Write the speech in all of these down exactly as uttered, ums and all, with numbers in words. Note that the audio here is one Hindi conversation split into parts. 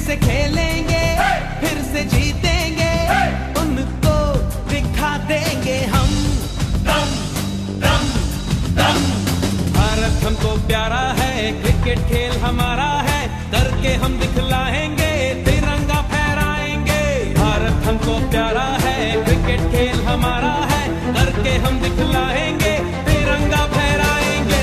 से खेलेंगे, फिर से जीतेंगे, उनको दिखा देंगे हम। दम दम दम। भारत हमको प्यारा है, क्रिकेट खेल हमारा है, करके हम दिखलाएंगे, तिरंगा फहराएंगे। भारत हमको प्यारा है, क्रिकेट खेल हमारा है, करके हम दिखलाएंगे, तिरंगा फहराएंगे।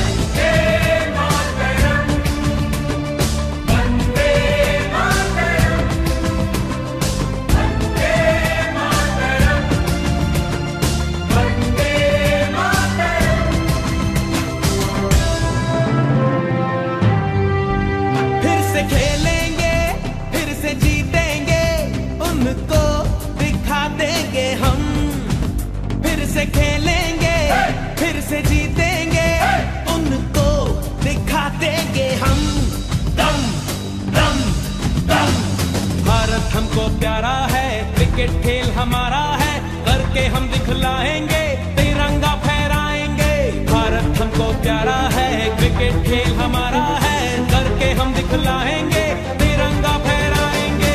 फिर से खेलेंगे, फिर से जीतेंगे, उनको दिखा देंगे हम। फिर से खेलेंगे, फिर से जीतेंगे, उनको दिखा देंगे हम। दम दम दम। भारत हमको प्यारा है, क्रिकेट खेल हमारा है, करके हम दिखलाएंगे, तिरंगा फहराएंगे। भारत हमको प्यारा है, क्रिकेट खेल हमारा है, करके हम दिखलाएंगे, तिरंगा फहराएंगे।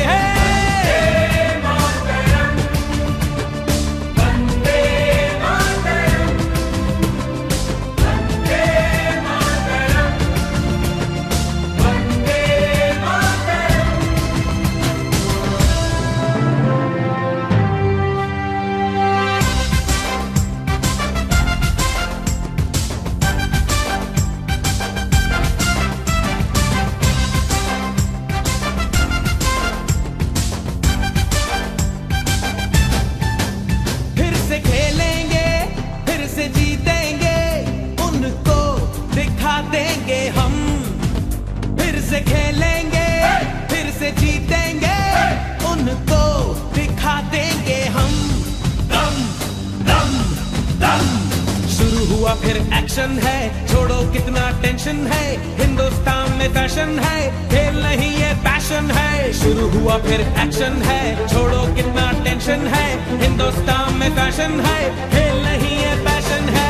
फिर से खेलेंगे, फिर से जीतेंगे, उनको दिखा देंगे हम। फिर से खेलेंगे, फिर से जीतेंगे, उनको दिखा देंगे हम। दम दम दम। शुरू हुआ फिर एक्शन है, छोड़ो कितना टेंशन है, हिंदुस्तान में फैशन है, खेल नहीं ये पैशन है। शुरू हुआ फिर एक्शन है, छोड़ो कितना टेंशन है, हिंदुस्तान में फैशन है, खेल नहीं ये पैशन है।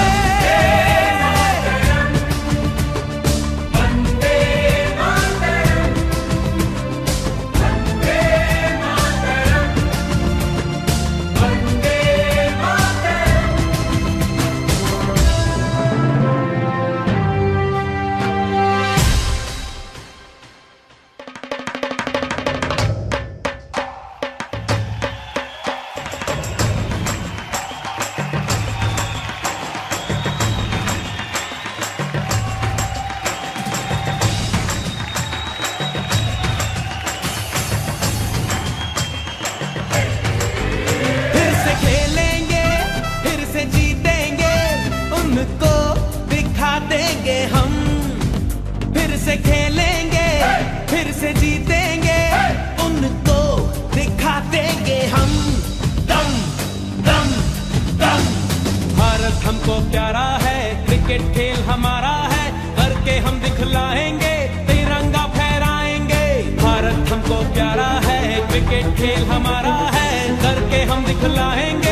उनको दिखा देंगे हम। फिर से खेलेंगे, फिर से जीतेंगे, उनको दिखा देंगे हम। दम दम दम। भारत हमको प्यारा है, क्रिकेट खेल हमारा है, करके हम दिखलाएंगे, तिरंगा फहराएंगे। भारत हमको प्यारा है, क्रिकेट खेल हमारा है, करके हम दिखलाएंगे।